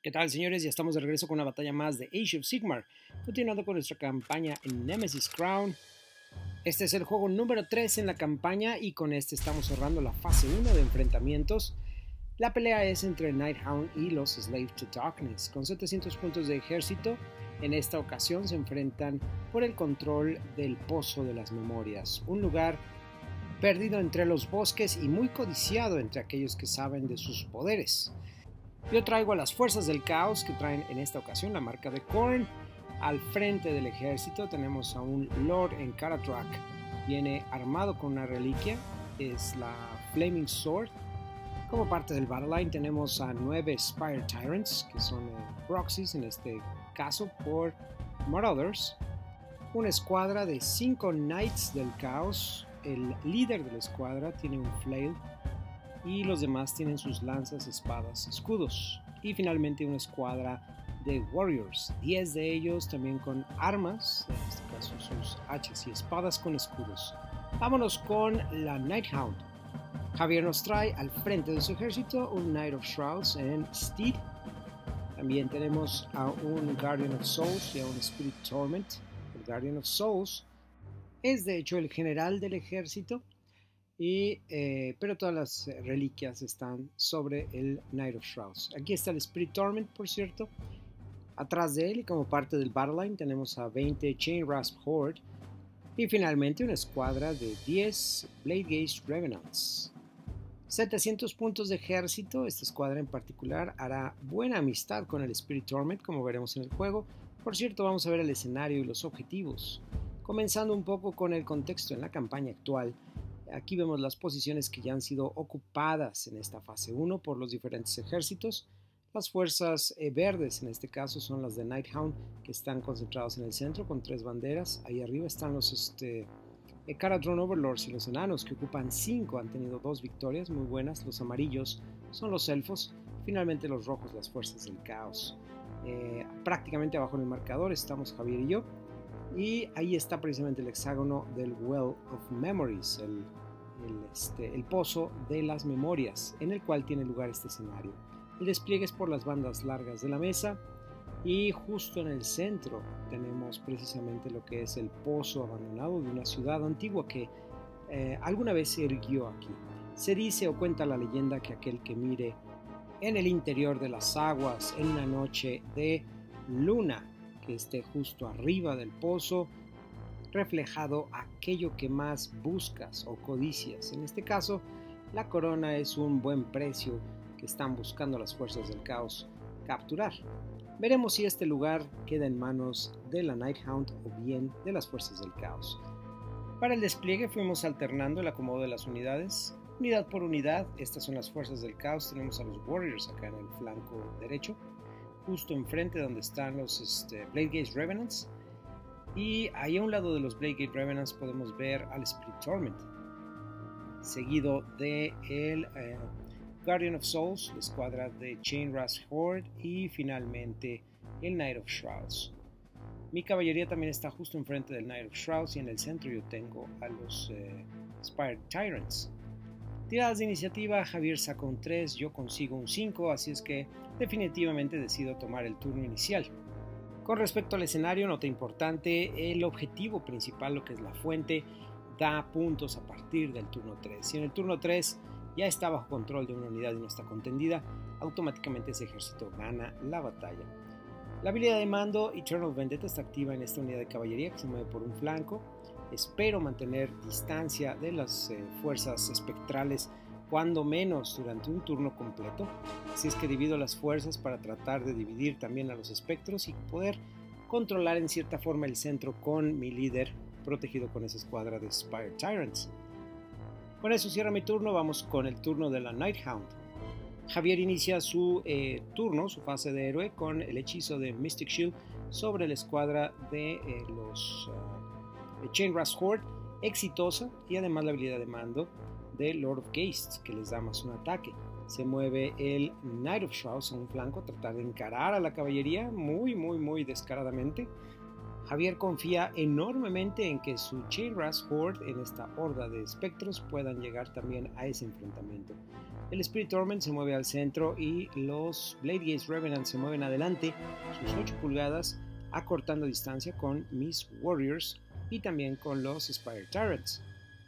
¿Qué tal, señores? Ya estamos de regreso con una batalla más de Age of Sigmar, continuando con nuestra campaña en Nemesis Crown. Este es el juego número 3 en la campaña y con este estamos cerrando la fase 1 de enfrentamientos. La pelea es entre Nighthound y los Slave to Darkness. Con 700 puntos de ejército, en esta ocasión se enfrentan por el control del Pozo de las Memorias, un lugar perdido entre los bosques y muy codiciado entre aquellos que saben de sus poderes. Yo traigo a las fuerzas del caos que traen en esta ocasión la marca de Khorne. Al frente del ejército tenemos a un Lord en Karatrak. Viene armado con una reliquia, es la Flaming Sword. Como parte del Battleline tenemos a 9 Spire Tyrants, que son proxies en este caso por Marauders. Una escuadra de 5 Knights del Caos. El líder de la escuadra tiene un Flail y los demás tienen sus lanzas, espadas, escudos. Y finalmente una escuadra de Warriors, 10 de ellos también con armas, en este caso sus hachas y espadas con escudos. Vámonos con la Nighthound. Javier nos trae al frente de su ejército un Knight of Shrouds en Steed. También tenemos a un Guardian of Souls y a un Spirit Torment. El Guardian of Souls es de hecho el general del ejército, pero todas las reliquias están sobre el Knight of Shrouds. Aquí está el Spirit Torment, por cierto. Atrás de él y como parte del Battleline tenemos a 20 Chain Rasp Horde. Y finalmente una escuadra de 10 Bladegeist Revenants. 700 puntos de ejército. Esta escuadra en particular hará buena amistad con el Spirit Torment, como veremos en el juego. Por cierto, vamos a ver el escenario y los objetivos. Comenzando un poco con el contexto en la campaña actual. Aquí vemos las posiciones que ya han sido ocupadas en esta fase 1 por los diferentes ejércitos. Las fuerzas verdes en este caso son las de Nighthound, que están concentrados en el centro con 3 banderas. Ahí arriba están los Kharadron Overlords y los enanos, que ocupan 5, han tenido 2 victorias muy buenas. Los amarillos son los elfos, finalmente los rojos las fuerzas del caos. Prácticamente abajo en el marcador estamos Javier y yo. Y ahí está precisamente el hexágono del Well of Memories, el pozo de las memorias, en el cual tiene lugar este escenario. El despliegue es por las bandas largas de la mesa y justo en el centro tenemos precisamente lo que es el pozo abandonado de una ciudad antigua que alguna vez se erguió aquí. Se dice o cuenta la leyenda que aquel que mire en el interior de las aguas en una noche de luna, que esté justo arriba del pozo, reflejado aquello que más buscas o codicias. En este caso, la corona es un buen precio que están buscando las fuerzas del caos capturar. Veremos si este lugar queda en manos de la Nighthound o bien de las fuerzas del caos. Para el despliegue fuimos alternando el acomodo de las unidades, unidad por unidad. Estas son las fuerzas del caos. Tenemos a los Warriors acá en el flanco derecho, justo enfrente donde están los Bladegeist Revenants, y ahí a un lado de los Bladegeist Revenants podemos ver al Spirit Torment, seguido de el Guardian of Souls, la escuadra de Chain Rasp Horde y finalmente el Knight of Shrouds. Mi caballería también está justo enfrente del Knight of Shrouds y en el centro yo tengo a los Spire Tyrants. Tiradas de iniciativa, Javier sacó un 3, yo consigo un 5, así es que definitivamente decido tomar el turno inicial. Con respecto al escenario, nota importante, el objetivo principal, lo que es la fuente, da puntos a partir del turno 3. Si en el turno 3 ya está bajo control de una unidad y no está contendida, automáticamente ese ejército gana la batalla. La habilidad de mando Eternal Vendetta está activa en esta unidad de caballería que se mueve por un flanco. Espero mantener distancia de las fuerzas espectrales cuando menos durante un turno completo, así es que divido las fuerzas para tratar de dividir también a los espectros y poder controlar en cierta forma el centro con mi líder protegido con esa escuadra de Spire Tyrants. Con eso cierra mi turno, vamos con el turno de la Nighthound. Javier inicia su turno, su fase de héroe, con el hechizo de Mystic Shield sobre la escuadra de los Chain Rasp Horde, exitosa, y además la habilidad de mando de Lord of Ghasts, que les da más un ataque. Se mueve el Knight of Shrouds en un flanco, tratar de encarar a la caballería muy descaradamente. Javier confía enormemente en que su Chainrush Horde en esta horda de espectros puedan llegar también a ese enfrentamiento. El Spirit Torment se mueve al centro y los Blade Gaze Revenant se mueven adelante, sus 8 pulgadas, acortando distancia con mis Warriors y también con los Spire Tyrants.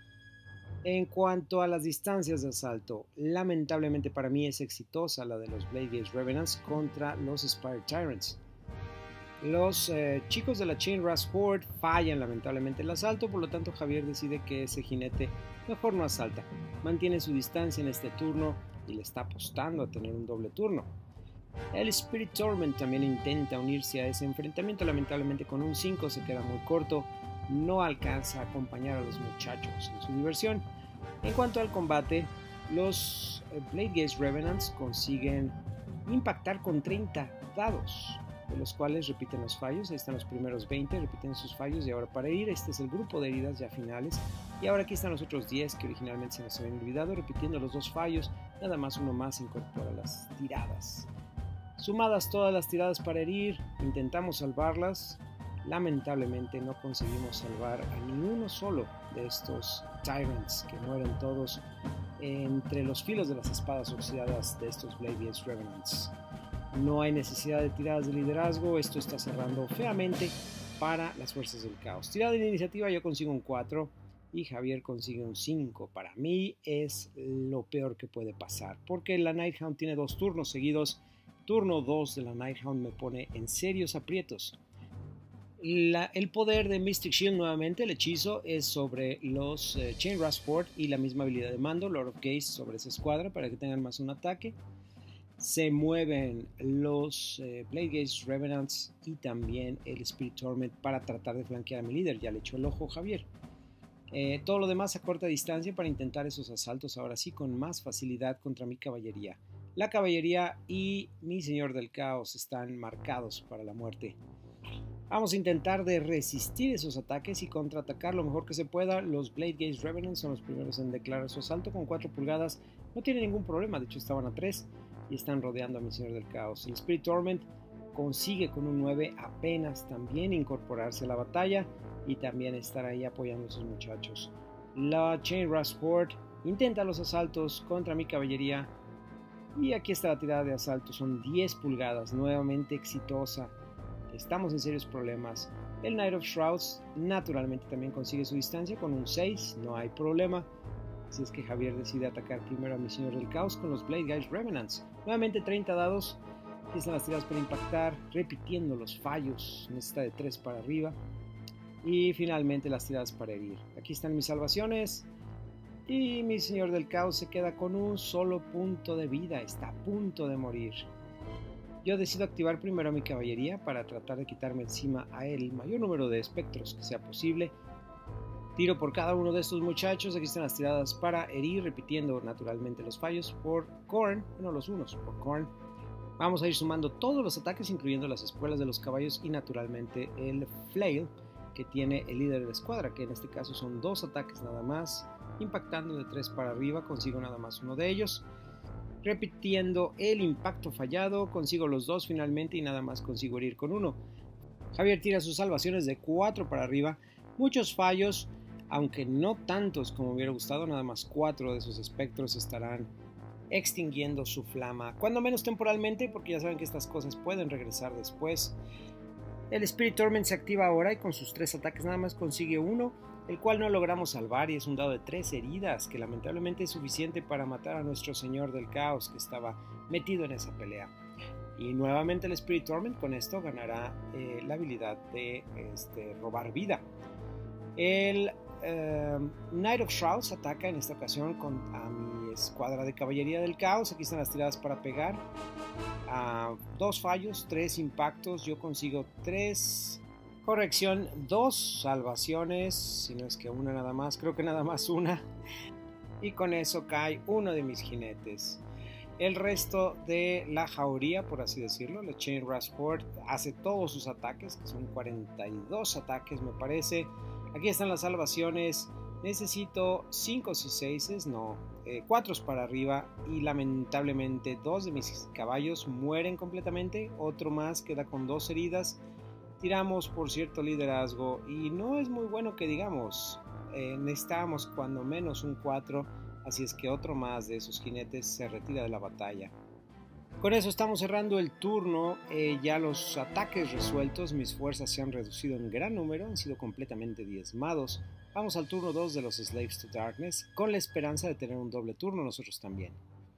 En cuanto a las distancias de asalto, lamentablemente para mí es exitosa la de los Blade Gaze Revenants contra los Spire Tyrants. Los chicos de la Chainrush Horde fallan lamentablemente el asalto, por lo tanto Javier decide que ese jinete mejor no asalta, mantiene su distancia en este turno y le está apostando a tener un doble turno. El Spirit Torment también intenta unirse a ese enfrentamiento, lamentablemente con un 5 se queda muy corto, no alcanza a acompañar a los muchachos en su diversión. En cuanto al combate, los Blade Gaze Revenants consiguen impactar con 30 dados, de los cuales repiten los fallos. Ahí están los primeros 20, repiten sus fallos y ahora para herir, este es el grupo de heridas ya finales. Y ahora aquí están los otros 10 que originalmente se nos habían olvidado, repitiendo los 2 fallos, nada más uno más incorpora las tiradas. Sumadas todas las tiradas para herir, intentamos salvarlas, lamentablemente no conseguimos salvar a ninguno solo de estos Tyrants que mueren todos entre los filos de las espadas oxidadas de estos Blade Gaze Revenants. No hay necesidad de tiradas de liderazgo, esto está cerrando feamente para las fuerzas del caos. Tirada de iniciativa yo consigo un 4 y Javier consigue un 5. Para mí es lo peor que puede pasar, porque la Nighthound tiene 2 turnos seguidos. Turno 2 de la Nighthound me pone en serios aprietos. El poder de Mystic Shield nuevamente, el hechizo, es sobre los Chainrush Horde y la misma habilidad de mando, Lord of Gaze, sobre esa escuadra para que tengan más un ataque. Se mueven los Blade Gaze Revenants y también el Spirit Torment para tratar de flanquear a mi líder. Ya le echó el ojo Javier. Todo lo demás a corta distancia para intentar esos asaltos ahora sí con más facilidad contra mi caballería. La caballería y mi señor del caos están marcados para la muerte. Vamos a intentar de resistir esos ataques y contraatacar lo mejor que se pueda. Los Blade Gaze Revenants son los primeros en declarar su asalto con 4 pulgadas. No tiene ningún problema, de hecho estaban a 3 y están rodeando a mi señor del caos. El Spirit Torment consigue con un 9 apenas también incorporarse a la batalla y también estar ahí apoyando a sus muchachos. La Chainrush Horde intenta los asaltos contra mi caballería y aquí está la tirada de asalto, son 10 pulgadas, nuevamente exitosa. Estamos en serios problemas. El Knight of Shrouds naturalmente también consigue su distancia con un 6, no hay problema. Así es que Javier decide atacar primero a mi señor del caos con los Blade Gaze Revenants. Nuevamente 30 dados, aquí están las tiradas para impactar, repitiendo los fallos, necesita de 3 para arriba. Y finalmente las tiradas para herir. Aquí están mis salvaciones. Y mi señor del caos se queda con un solo punto de vida, está a punto de morir. Yo decido activar primero a mi caballería para tratar de quitarme encima a él el mayor número de espectros que sea posible. Tiro por cada uno de estos muchachos, aquí están las tiradas para herir, repitiendo naturalmente los fallos por Khorne, no los unos, por Khorne. Vamos a ir sumando todos los ataques, incluyendo las espuelas de los caballos y naturalmente el flail que tiene el líder de la escuadra, que en este caso son 2 ataques nada más, impactando de 3 para arriba, consigo nada más uno de ellos. Repitiendo el impacto fallado, consigo los 2 finalmente y nada más consigo herir con 1. Javier tira sus salvaciones de 4 para arriba, muchos fallos, aunque no tantos como hubiera gustado, nada más 4 de esos espectros estarán extinguiendo su flama, cuando menos temporalmente, porque ya saben que estas cosas pueden regresar después. El Spirit Torment se activa ahora y con sus 3 ataques nada más consigue 1, el cual no logramos salvar y es un dado de 3 heridas, que lamentablemente es suficiente para matar a nuestro señor del caos que estaba metido en esa pelea. Y nuevamente el Spirit Torment con esto ganará la habilidad de robar vida. El Knight of Shrouds ataca en esta ocasión a mi escuadra de caballería del caos. Aquí están las tiradas para pegar. 2 fallos, 3 impactos. Yo consigo 3. Corrección, 2 salvaciones. Si no es que una nada más. Creo que nada más una. Y con eso cae uno de mis jinetes. El resto de la jauría, por así decirlo, la Chainrush Horde, hace todos sus ataques, que son 42 ataques me parece. Aquí están las salvaciones. Necesito 5 y 6, no, 4 para arriba. Y lamentablemente 2 de mis caballos mueren completamente. Otro más queda con 2 heridas. Tiramos por cierto liderazgo y no es muy bueno que digamos. Necesitábamos cuando menos un 4, así es que otro más de esos jinetes se retira de la batalla. Con eso estamos cerrando el turno, ya los ataques resueltos, mis fuerzas se han reducido en gran número, han sido completamente diezmados. Vamos al turno 2 de los Slaves to Darkness, con la esperanza de tener un doble turno nosotros también.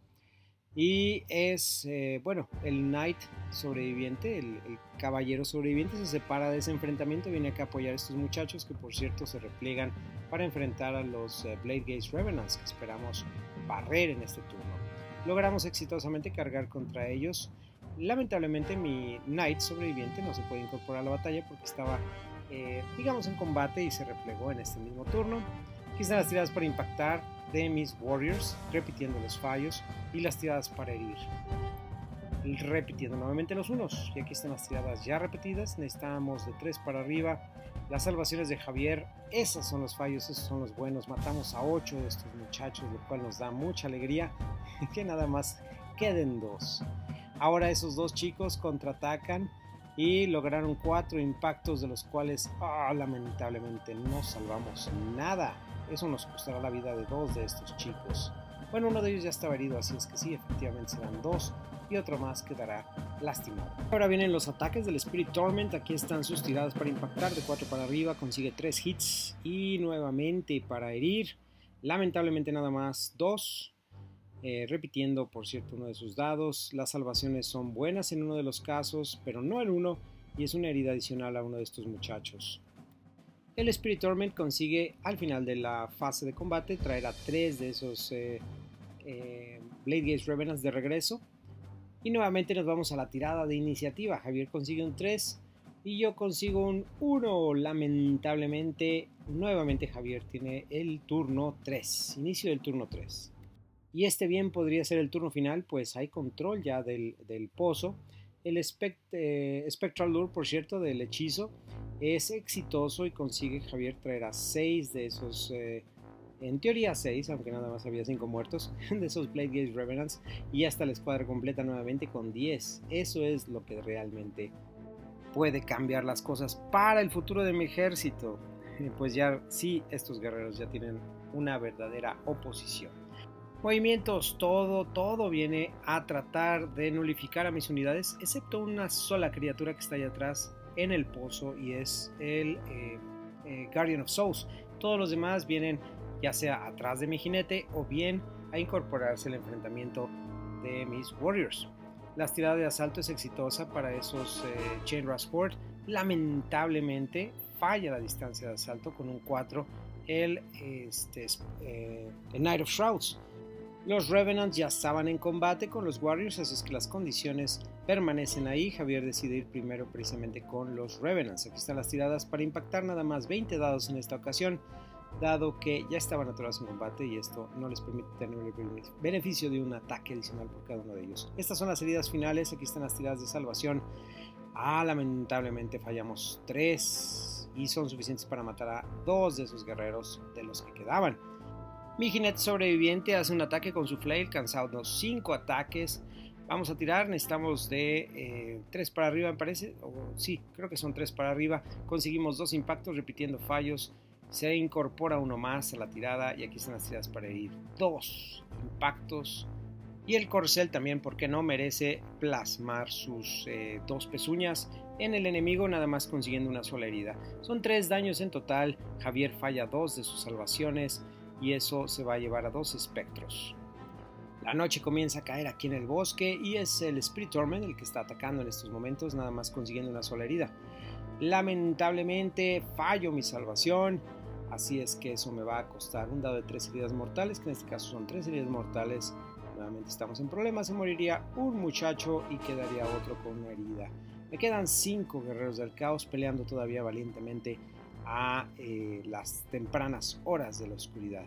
Y es, bueno, el Knight sobreviviente, el caballero sobreviviente se separa de ese enfrentamiento, viene acá a apoyar a estos muchachos que por cierto se repliegan para enfrentar a los Blade Gaze Revenants que esperamos barrer en este turno. Logramos exitosamente cargar contra ellos. Lamentablemente mi Knight sobreviviente no se puede incorporar a la batalla porque estaba, digamos, en combate y se replegó en este mismo turno. Aquí están las tiradas para impactar de mis Warriors, repitiendo los fallos, y las tiradas para herir, repitiendo nuevamente los unos. Y aquí están las tiradas ya repetidas, necesitamos de 3 para arriba. Las salvaciones de Javier, esos son los fallos, esos son los buenos. Matamos a 8 de estos muchachos, lo cual nos da mucha alegría que nada más queden 2. Ahora esos 2 chicos contraatacan y lograron 4 impactos, de los cuales lamentablemente no salvamos nada. Eso nos costará la vida de 2 de estos chicos. Bueno, uno de ellos ya estaba herido, así es que sí, efectivamente serán 2 y otro más quedará lastimado. Ahora vienen los ataques del Spirit Torment. Aquí están sus tiradas para impactar, de 4 para arriba, consigue 3 hits y nuevamente para herir, lamentablemente nada más 2. Repitiendo por cierto uno de sus dados. Las salvaciones son buenas en uno de los casos, pero no en uno, y es una herida adicional a uno de estos muchachos. El Spirit Torment consigue al final de la fase de combate traer a 3 de esos Blade Gaze Revenants de regreso. Y nuevamente nos vamos a la tirada de iniciativa. Javier consigue un 3 y yo consigo un 1. Lamentablemente, nuevamente Javier tiene el turno 3, inicio del turno 3. Y este bien podría ser el turno final, pues hay control ya del pozo. El Spectral Lure, por cierto, del hechizo, es exitoso y consigue Javier traer a 6 de esos, en teoría 6, aunque nada más había 5 muertos, de esos Blade Gaze Revenants, y hasta la escuadra completa nuevamente con 10. Eso es lo que realmente puede cambiar las cosas para el futuro de mi ejército. Pues ya sí, estos guerreros ya tienen una verdadera oposición. Movimientos, todo viene a tratar de nulificar a mis unidades, excepto una sola criatura que está allá atrás en el pozo, y es el Guardian of Souls. Todos los demás vienen ya sea atrás de mi jinete o bien a incorporarse al enfrentamiento de mis Warriors. La tirada de asalto es exitosa para esos Chainrasp Horde. Lamentablemente falla la distancia de asalto con un 4 el Knight of Shrouds. Los Revenants ya estaban en combate con los Warriors, así es que las condiciones permanecen ahí. Javier decide ir primero precisamente con los Revenants. Aquí están las tiradas para impactar, nada más 20 dados en esta ocasión, dado que ya estaban atorados en combate y esto no les permite tener el beneficio de un ataque adicional por cada uno de ellos. Estas son las heridas finales, aquí están las tiradas de salvación. Lamentablemente fallamos 3 y son suficientes para matar a 2 de esos guerreros de los que quedaban. Mi jinete sobreviviente hace un ataque con su flail, cansado 5 ataques. Vamos a tirar, necesitamos de 3 para arriba, me parece. Sí, creo que son 3 para arriba. Conseguimos 2 impactos repitiendo fallos. Se incorpora uno más a la tirada y aquí están las tiradas para herir. 2 impactos. Y el corcel también, porque no merece plasmar sus 2 pezuñas en el enemigo, nada más consiguiendo una sola herida. Son 3 daños en total. Javier falla 2 de sus salvaciones y eso se va a llevar a 2 espectros. La noche comienza a caer aquí en el bosque y es el Spirit Torment el que está atacando en estos momentos, nada más consiguiendo una sola herida. Lamentablemente fallo mi salvación, así es que eso me va a costar un dado de 3 heridas mortales, que en este caso son 3 heridas mortales. Nuevamente estamos en problemas, se moriría un muchacho y quedaría otro con una herida. Me quedan 5 guerreros del caos peleando todavía valientemente a las tempranas horas de la oscuridad.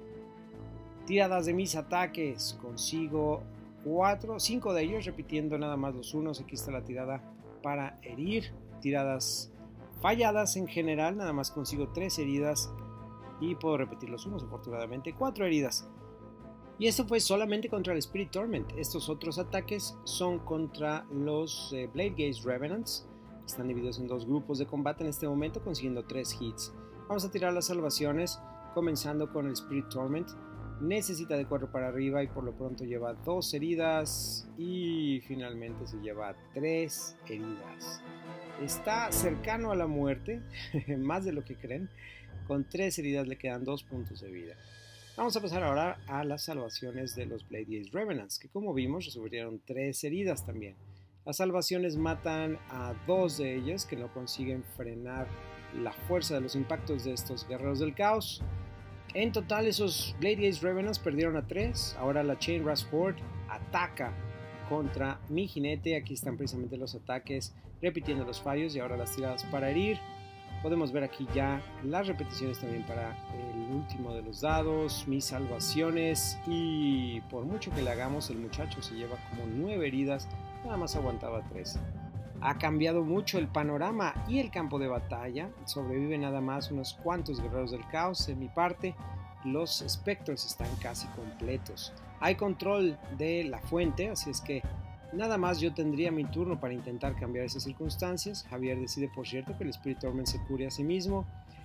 Tiradas de mis ataques, consigo 5 de ellos repitiendo nada más los unos. Aquí está la tirada para herir. Tiradas falladas en general, nada más consigo 3 heridas y puedo repetir los unos, afortunadamente 4 heridas. Y esto fue solamente contra el Spirit Torment. Estos otros ataques son contra los Blade Gaze Revenants. Están divididos en dos grupos de combate en este momento, consiguiendo 3 hits. Vamos a tirar las salvaciones, comenzando con el Spirit Torment. Necesita de 4 para arriba y por lo pronto lleva 2 heridas y finalmente se lleva 3 heridas. Está cercano a la muerte, más de lo que creen. Con 3 heridas le quedan 2 puntos de vida. Vamos a pasar ahora a las salvaciones de los Blade Ace Revenants, que como vimos sufrieron 3 heridas también. Las salvaciones matan a 2 de ellas que no consiguen frenar la fuerza de los impactos de estos guerreros del caos. En total esos Blade Ace Revenants perdieron a 3. Ahora la Chainrasp Horde ataca contra mi jinete. Aquí están precisamente los ataques repitiendo los fallos y ahora las tiradas para herir. Podemos ver aquí ya las repeticiones también para el último de los dados, mis salvaciones, y por mucho que le hagamos el muchacho se lleva como 9 heridas, nada más aguantaba 3. Ha cambiado mucho el panorama y el campo de batalla. Sobreviven nada más unos cuantos guerreros del caos. En mi parte, los espectros están casi completos. Hay control de la fuente, así es que nada más yo tendría mi turno para intentar cambiar esas circunstancias. Javier decide, por cierto, que el Spirit Torment se cure a sí mismo.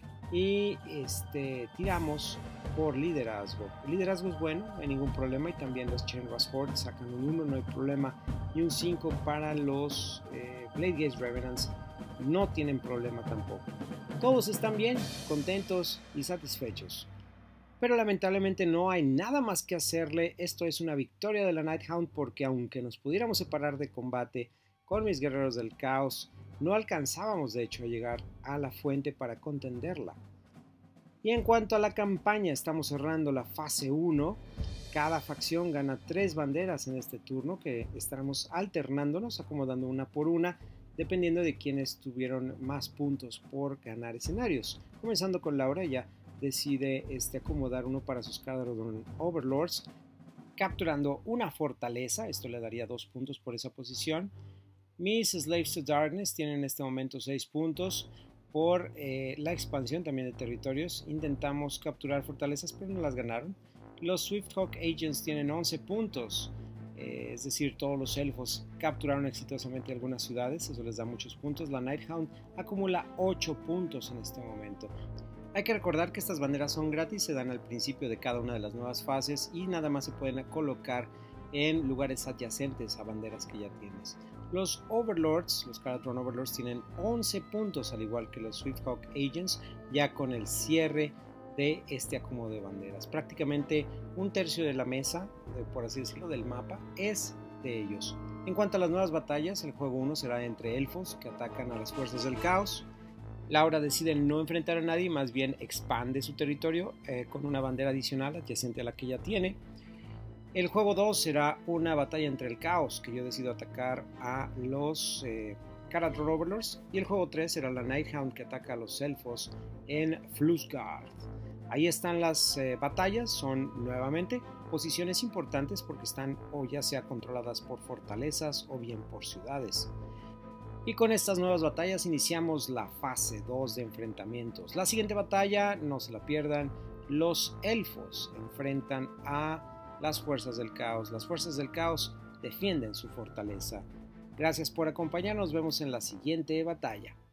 Y tiramos por liderazgo. El liderazgo es bueno, no hay ningún problema. Y también los Chainrasp Horde sacan un 1, no hay problema. Y un 5 para los Blade Ace Revenants, no tienen problema tampoco. Todos están bien, contentos y satisfechos. Pero lamentablemente no hay nada más que hacerle. Esto es una victoria de la Nighthound porque aunque nos pudiéramos separar de combate con mis guerreros del caos, no alcanzábamos de hecho a llegar a la fuente para contenderla. Y en cuanto a la campaña, estamos cerrando la fase 1. Cada facción gana 3 banderas en este turno que estaremos alternándonos, acomodando una por una, dependiendo de quienes tuvieron más puntos por ganar escenarios. Comenzando con Laura, ella decide acomodar uno para sus Khadron Overlords, capturando una fortaleza. Esto le daría 2 puntos por esa posición. Mis Slaves to Darkness tienen en este momento 6 puntos. Por la expansión también de territorios, intentamos capturar fortalezas pero no las ganaron. Los Swifthawk Agents tienen 11 puntos, es decir, todos los elfos capturaron exitosamente algunas ciudades, eso les da muchos puntos. La Nighthound acumula 8 puntos en este momento. Hay que recordar que estas banderas son gratis, se dan al principio de cada una de las nuevas fases y nada más se pueden colocar en lugares adyacentes a banderas que ya tienes. Los Overlords, los Khadron Overlords, tienen 11 puntos, al igual que los Swifthawk Agents, ya con el cierre de este acomodo de banderas. Prácticamente un tercio de la mesa, por así decirlo, del mapa, es de ellos. En cuanto a las nuevas batallas, el juego 1 será entre elfos que atacan a las fuerzas del caos. Laura decide no enfrentar a nadie, más bien expande su territorio con una bandera adicional adyacente a la que ya tiene. El juego 2 será una batalla entre el caos, que yo decido atacar a los Khadron Overlords, y el juego 3 será la Nighthound que ataca a los elfos en Flusgard. Ahí están las batallas, son nuevamente posiciones importantes porque están o ya sea controladas por fortalezas o bien por ciudades. Y con estas nuevas batallas iniciamos la fase 2 de enfrentamientos. La siguiente batalla, no se la pierdan, los elfos enfrentan a las fuerzas del caos. Las fuerzas del caos defienden su fortaleza. Gracias por acompañarnos, nos vemos en la siguiente batalla.